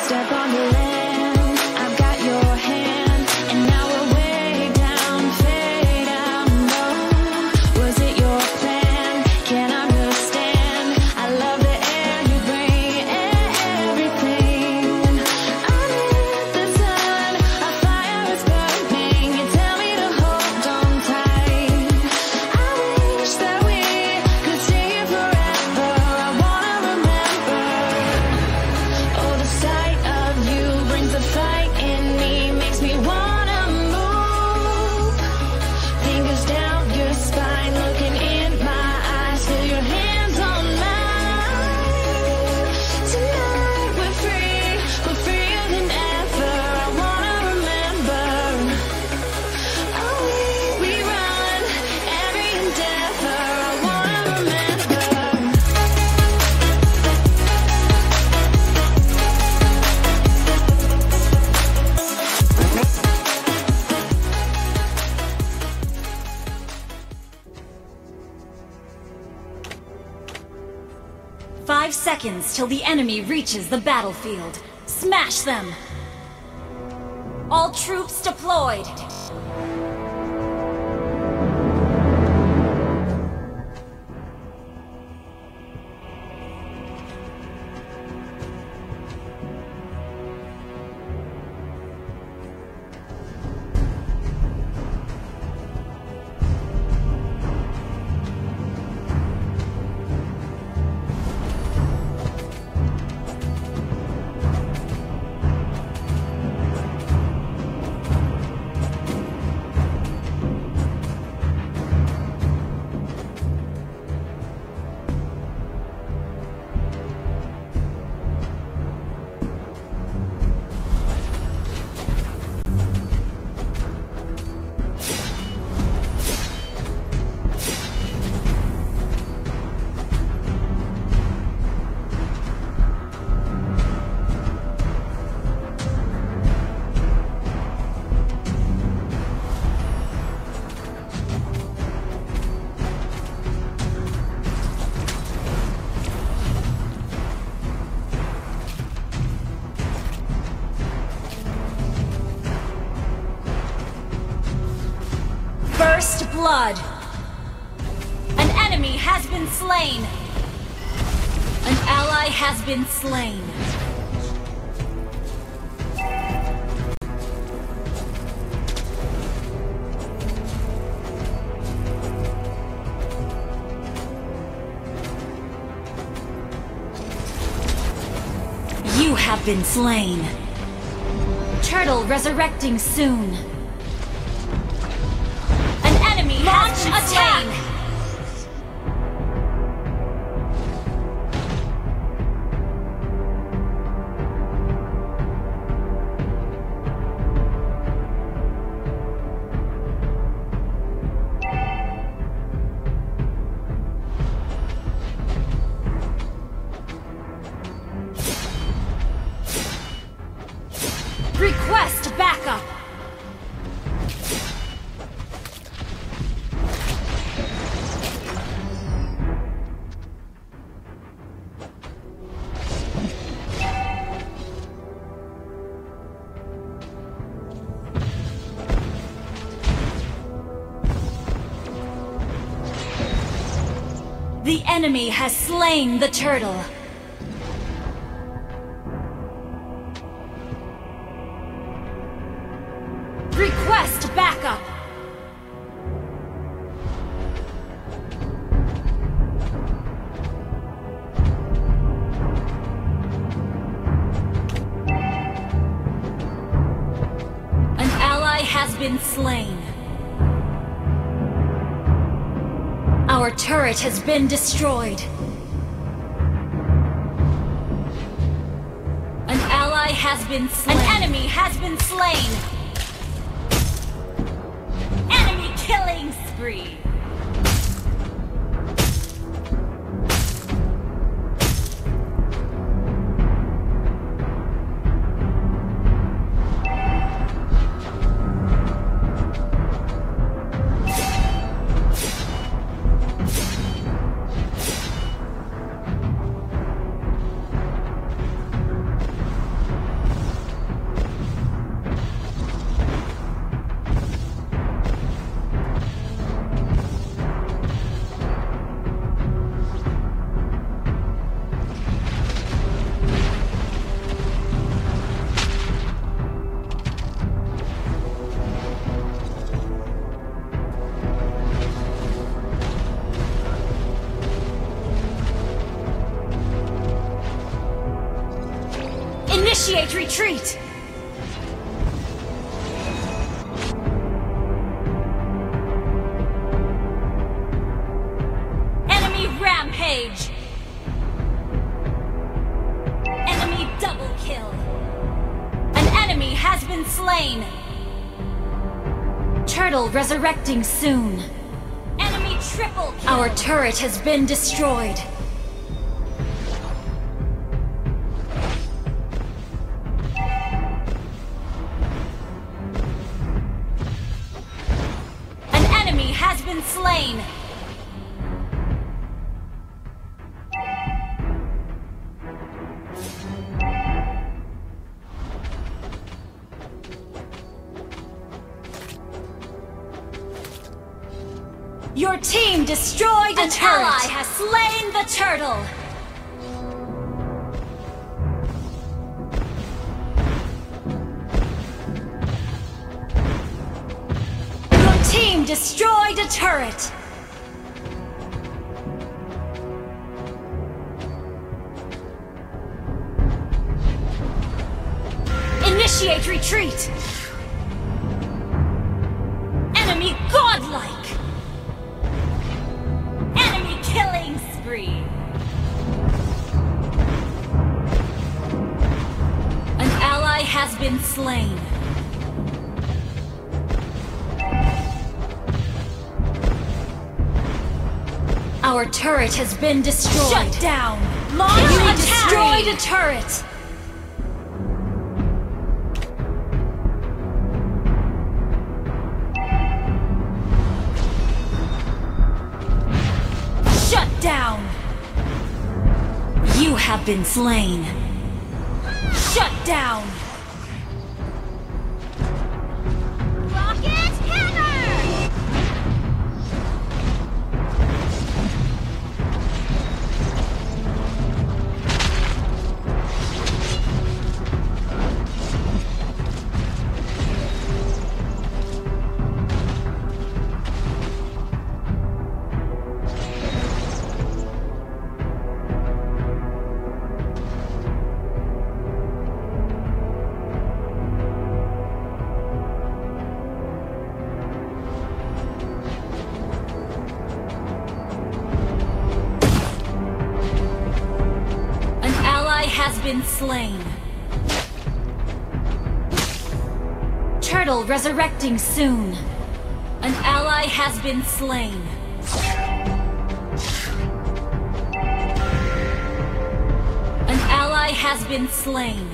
Step on the land, I've got your hand, and now we're way down, fade out low. Was it your plan? Can't understand. I love the air you bring, everything. Underneath the sun, a fire is burning. You tell me to hold on tight. I wish that we could stay here forever. I wanna remember. Oh, the sight of you brings a fight in me, makes me wanna move. Fingers down your spine, looking in my eyes, feel your hands on mine. Tonight we're freer than ever. I wanna remember. Oh, we run every endeavor. I wanna remember. 5 seconds till the enemy reaches the battlefield. Smash them! All troops deployed! First blood. An enemy has been slain. An ally has been slain. You have been slain. Turtle resurrecting soon. Launch attack! Request backup! The enemy has slain the turtle. Request backup. An ally has been slain. Our turret has been destroyed. An ally has been slain. An enemy has been slain. Enemy killing spree. Initiate retreat! Enemy rampage! Enemy double kill! An enemy has been slain! Turtle resurrecting soon. Enemy triple kill! Our turret has been destroyed. Has been slain. Your team destroyed a turret. An ally has slain the turtle. Team destroyed a turret! Initiate retreat! Enemy godlike! Enemy killing spree! An ally has been slain. Our turret has been destroyed. Shut down! You destroyed a turret! Shut down! You have been slain. Shut down! Rocket hammer! Has been slain. Turtle resurrecting soon. An ally has been slain. An ally has been slain.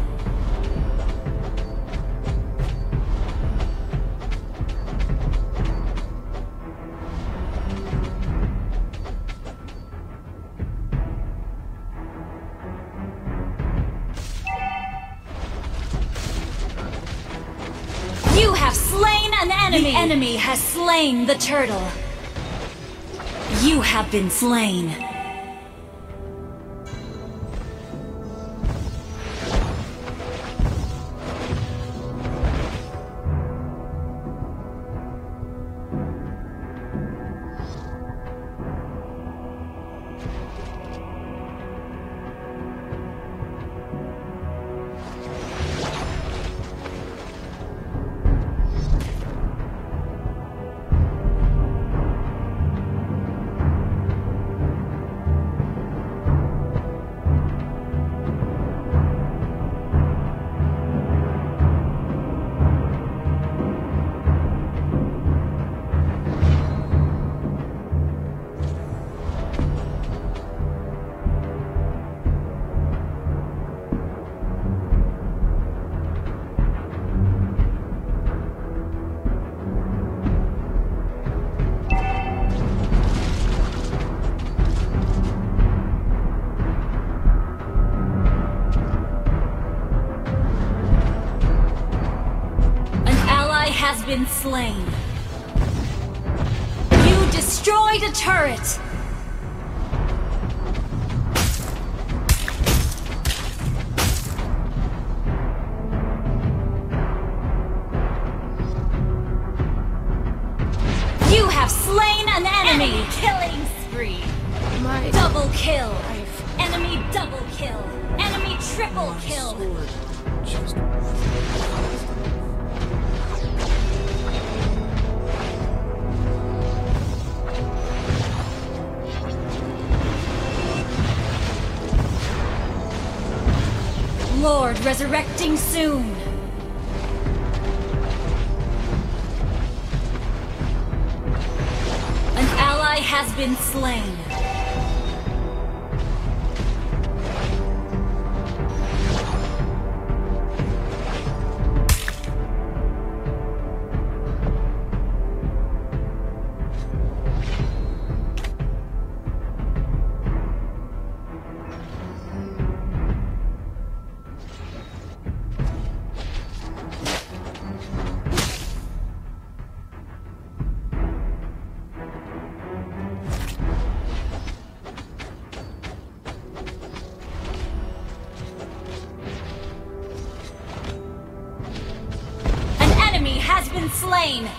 You have slain an enemy! The enemy has slain the turtle. You have been slain. Has been slain. You destroyed a turret. You have slain an enemy. Killing spree. Double kill. Enemy double kill. Enemy triple kill. Sword just Lord resurrecting soon. An ally has been slain. Has been slain.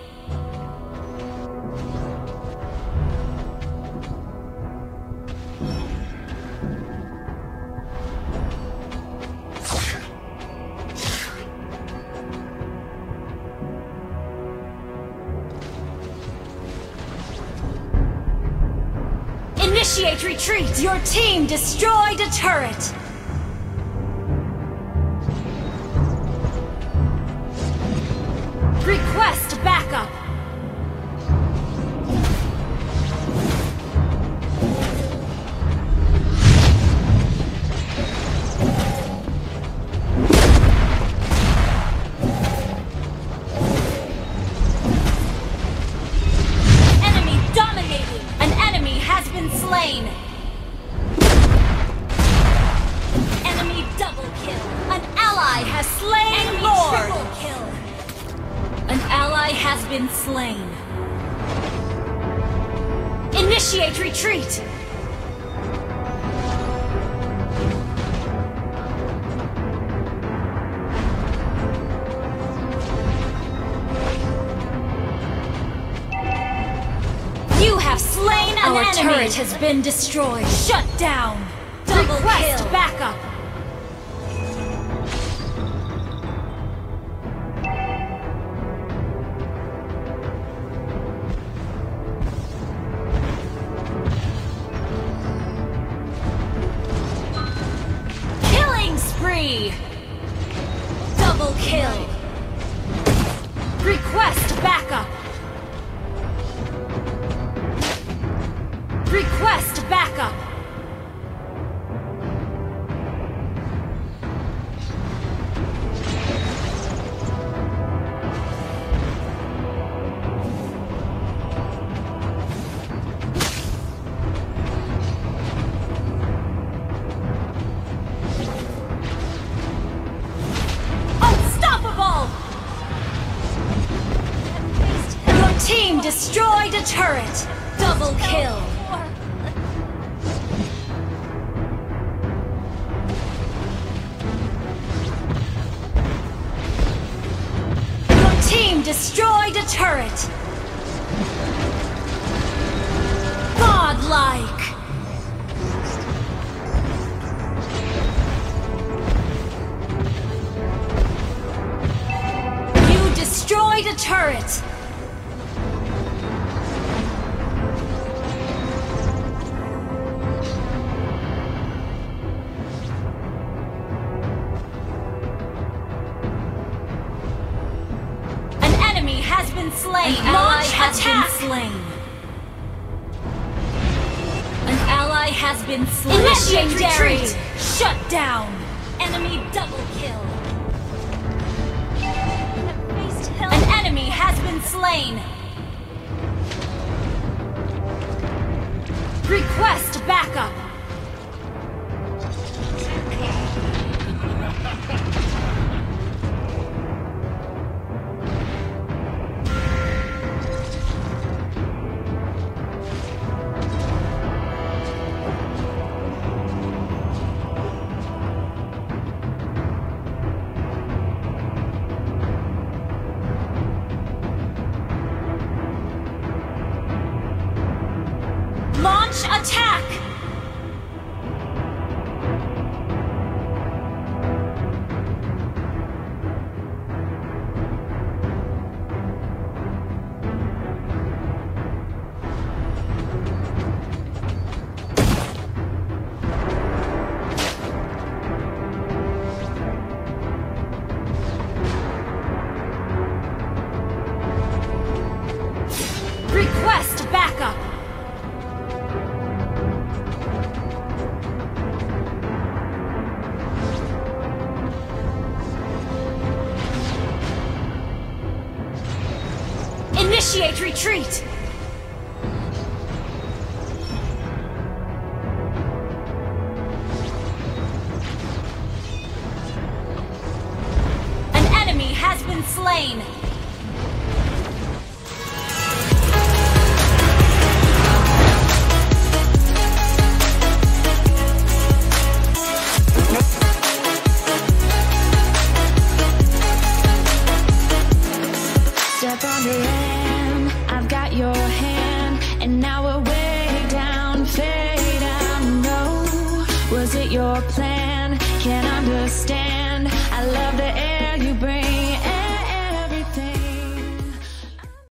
Initiate retreat. Your team destroyed a turret. Request backup! Enemy dominating! An enemy has been slain! Enemy double kill! An ally has slain enemy Lord! Triple kill! An ally has been slain. Initiate retreat! You have slain an enemy! Our turret has been destroyed. Shut down! Double Request kill! Backup! Double kill! Request backup! Request backup! Team destroyed a turret! Double kill! Your team destroyed a turret! Godlike! You destroyed a turret! Has been slain. An ally has been slain. An ally has been slain. Initiate retreat. Shut down. Enemy double kill. An enemy has been slain. Request backup. Launch attack! Initiate retreat! An enemy has been slain! Step on the land, I've got your hand, and now we're way down, fade out. No, was it your plan? Can't understand.